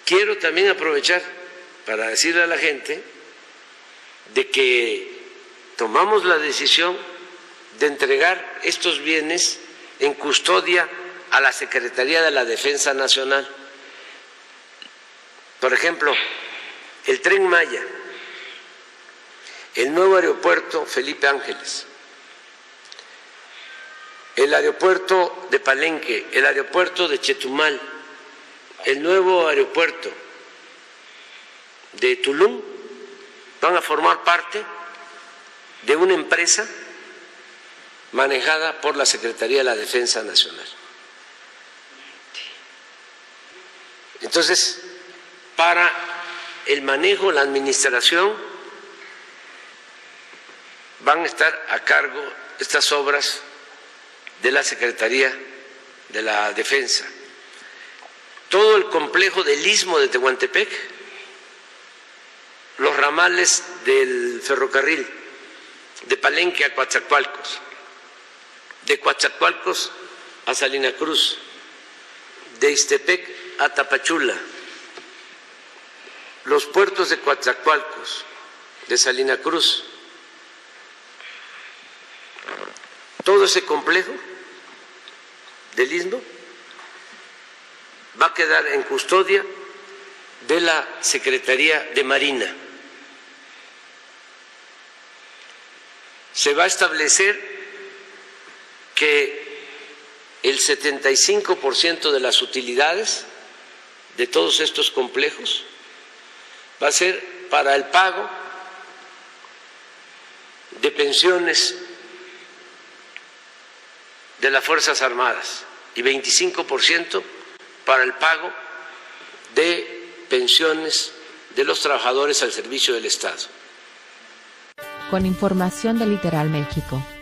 Quiero también aprovechar para decirle a la gente de que tomamos la decisión de entregar estos bienes en custodia a la Secretaría de la Defensa Nacional. Por ejemplo, el Tren Maya, el nuevo aeropuerto Felipe Ángeles, el aeropuerto de Palenque, el aeropuerto de Chetumal, el nuevo aeropuerto de Tulum, van a formar parte de una empresa manejada por la Secretaría de la Defensa Nacional. Entonces, para el manejo, la administración, van a estar a cargo estas obras de la Secretaría de la Defensa. Todo el complejo del Istmo de Tehuantepec, los ramales del ferrocarril de Palenque a Coatzacoalcos, de Coatzacoalcos a Salina Cruz, de Ixtepec a Tapachula, los puertos de Coatzacoalcos, de Salina Cruz, todo ese complejo del Istmo va a quedar en custodia de la Secretaría de Marina. Se va a establecer que el 75% de las utilidades de todos estos complejos va a ser para el pago de pensiones de las Fuerzas Armadas y 25% para el pago de pensiones de los trabajadores al servicio del Estado. Con información de Literal México.